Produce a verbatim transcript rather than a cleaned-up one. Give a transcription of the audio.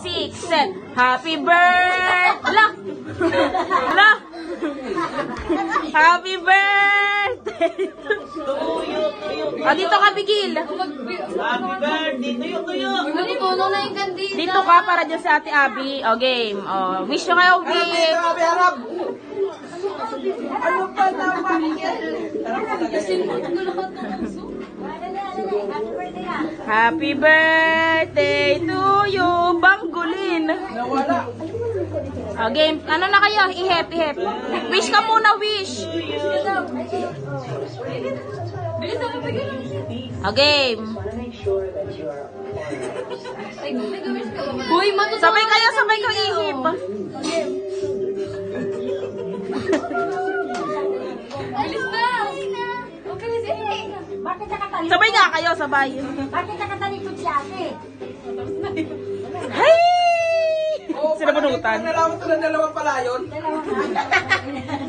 six, seven. Happy birthday! Ala! Ala! Happy birthday! Tuyo, tuyo. Ah, dito ka, Bigil. Happy birthday, tuyo, tuyo. Dito ka para dyan sa Ate Abby. O, game. O, wish nyo kayo, game. Ano pa naman yan? Happy birthday to you, Banggulin. Nawala. O, game. Ano na kayo? I-hep, i-hep. Wish ka muna, wish. O, game. Sabay kayo, sabay kayo i-hep. Bakit nakatalikod? Sabay nga kayo, sabay. Bakit nakatalikod si ate? Hey! Oh, Sinabunutan. Nalaman ko ng dalawang palayon. Dalawa ka.